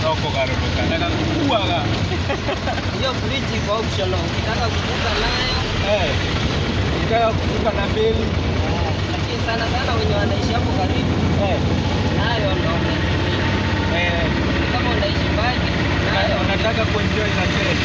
noko garuruka nakakuaga. Hiyo bridge iko optional. Ukitaka kuvuka nayo. Ukitaka kuvuka na feri. Lakini sana wenye wanaishi hapo karibu. Nayo ndio. Kama unaishi mbali, nayo unataka kuenjoy na feri.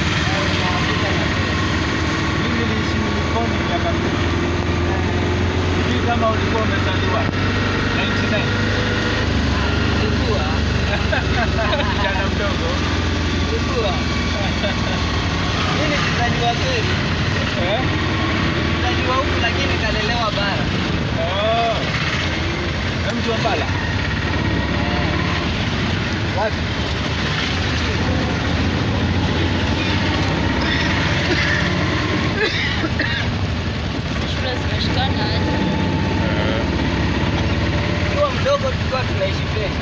Mimi niliishi Likoni miaka mingi. Hivi kama ulikuwa umezaliwa 99. Nilikuwa kijana mdogo. Nilikuwa. Mimi nilizaliwa kweli. Nilizaliwa huku lakini kalelewa bara. Mtu wa Mbala. Wapi? Shule zimeshikana aje? Kwa mdogo tulikuwa tunaishi fresh.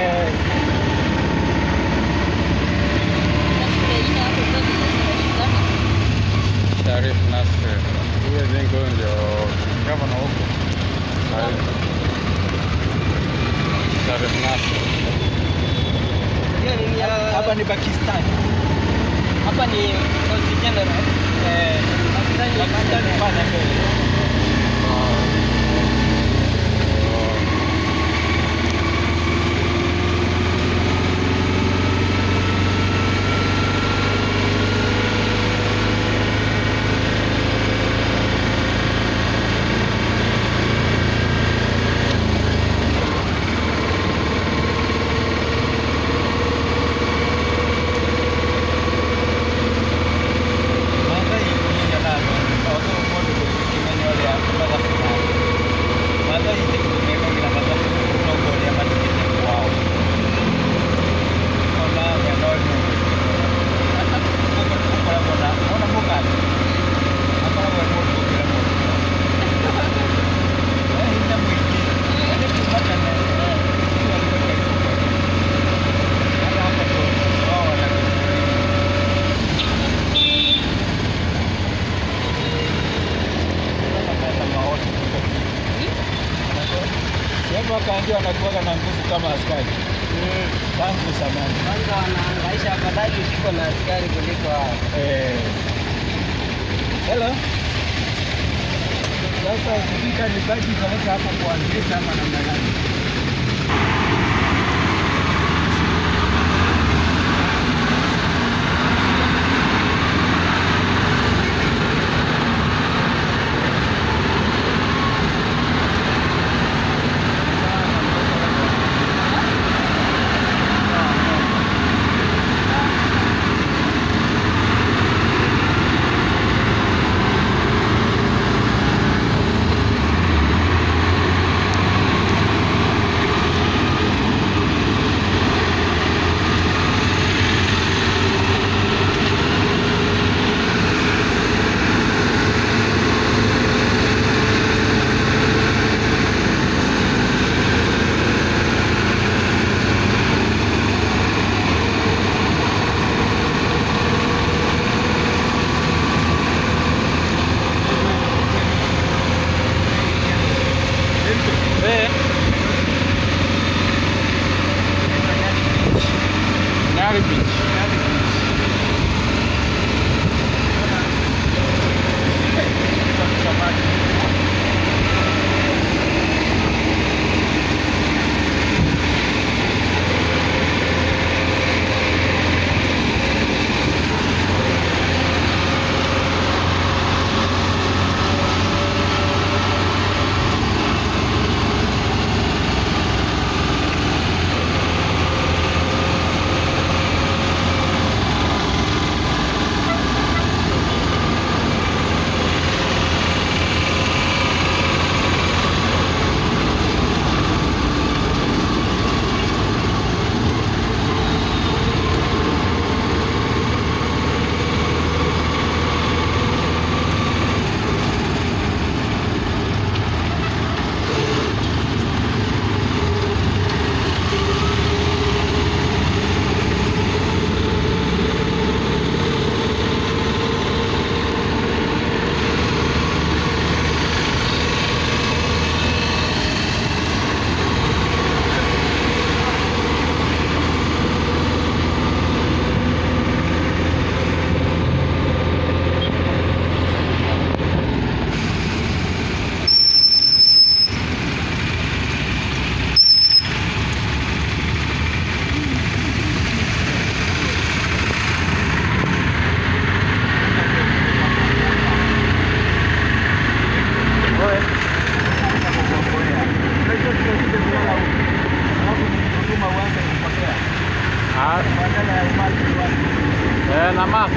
Sharif Nasser. Huyo jengo ndio gavana huko. Sharif Nasser. Hiyo ni Hapa ni Pakistan. hapa ni Coast General. Pakistan ni pana mbele. Wakaambiwa wanakuwa na nguvu kama askari. Tangu zamani. Kwanza wanaangaisha afadhali ushiko na askari kuliko hao. Hello. Sasa sipika nibaki kaweka hapa kuanzisha ama namna gani? Ah, Badala ya umati watu. na mak.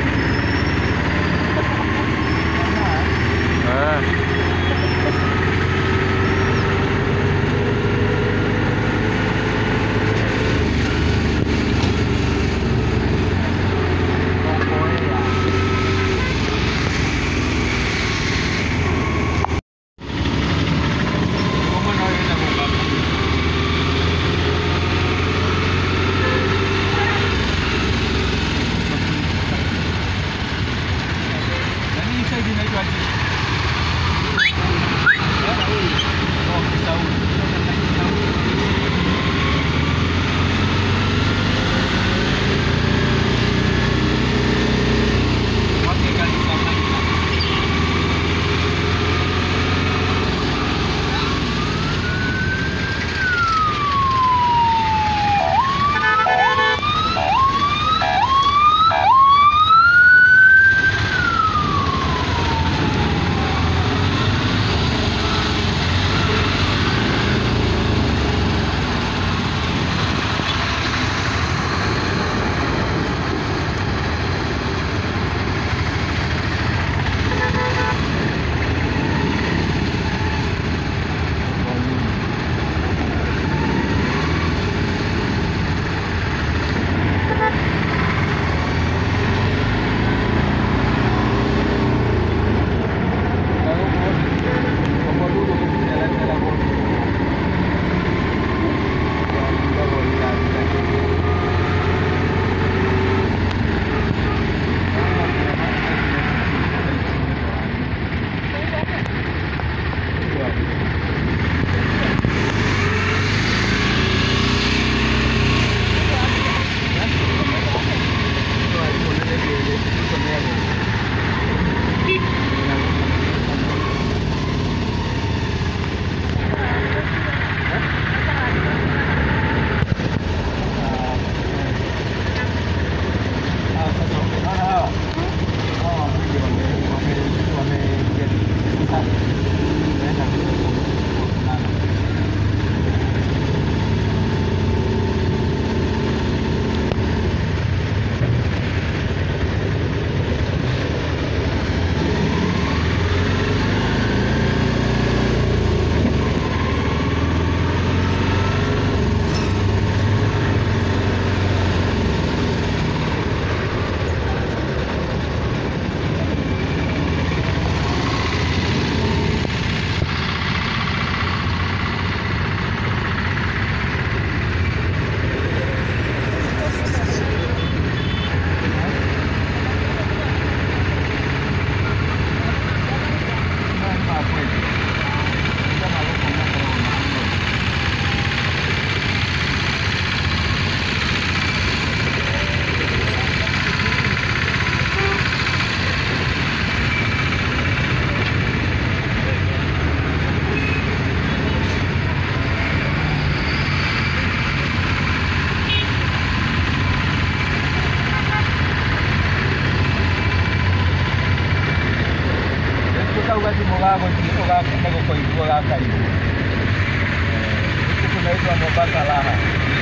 Kunaitwa Mombasa Raha.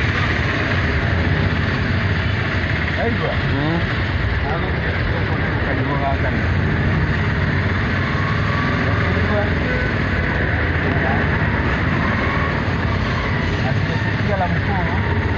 Aigwa. Hapo kuna karibu hapa. Asikia la mkuu.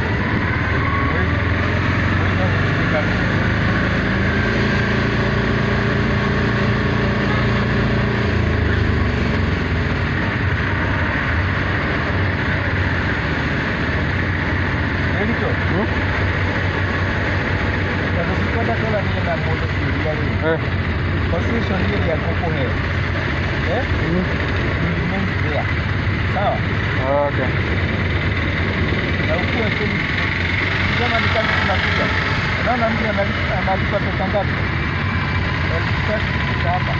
Position ile ya kuku he. Sawa? Okay. Na ukue chini. Kama ni kama tunakuja. Unaona mtu analipa pesa ngapi? Elfu hapa.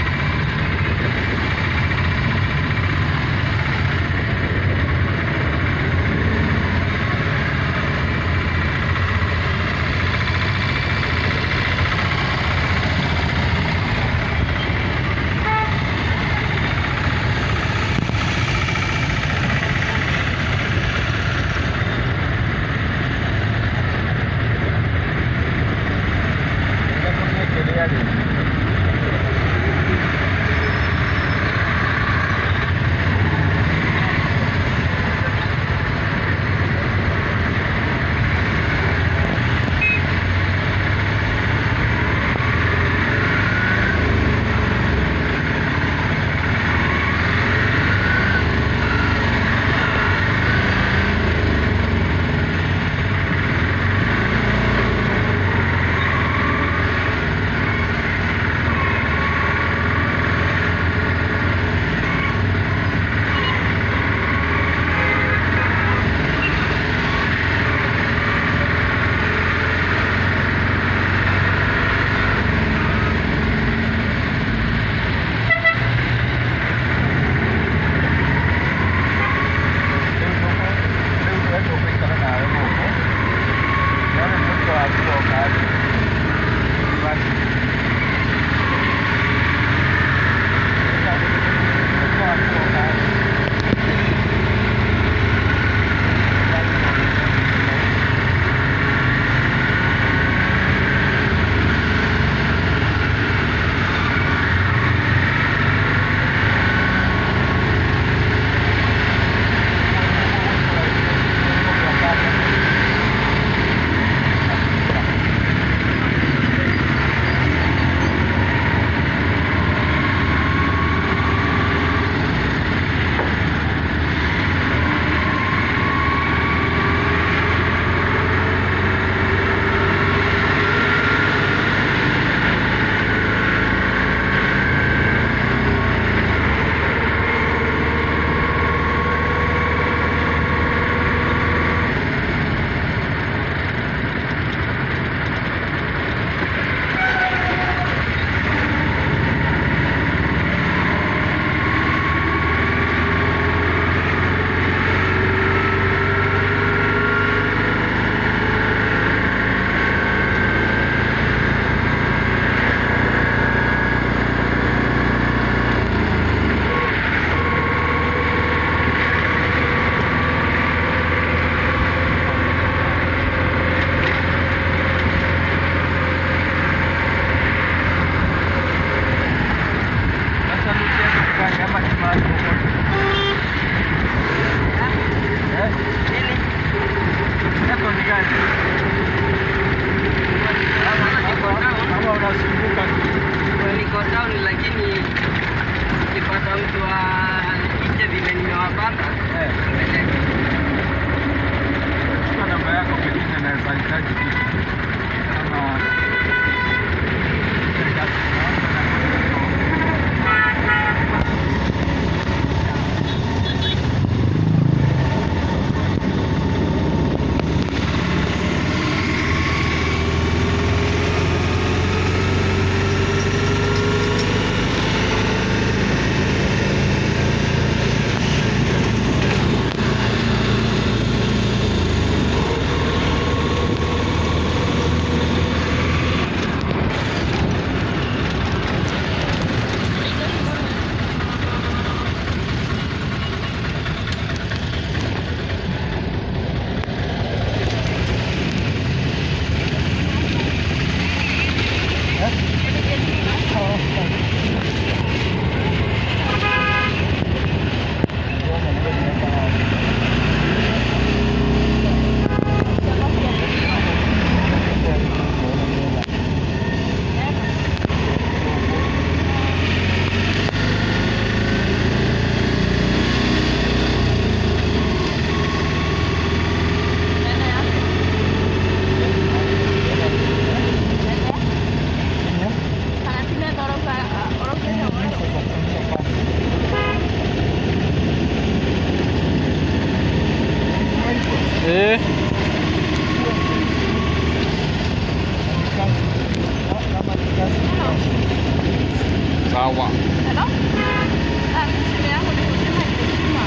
sawa. Hello? Simu yangu ni kusema imezima.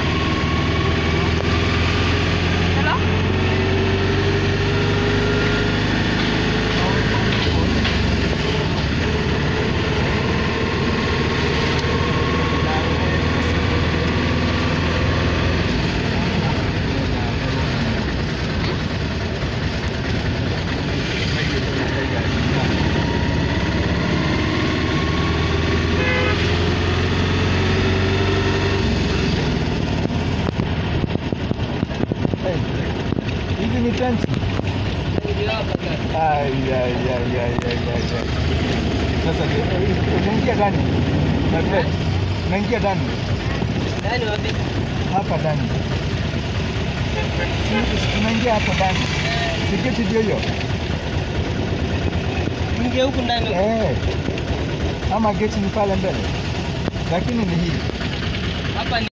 Hello? Hizi ni tenti. Ndio hapa sasa. Ai. Sasa unaingia ndani. My friend. Unaingia ndani. Ndani wapi? Hapa ndani. Tunaingia hapo ndani. Siketi ndio hiyo. Ingia huku ndani. Ama geti ni pale mbele. Lakini ni hii. Hapa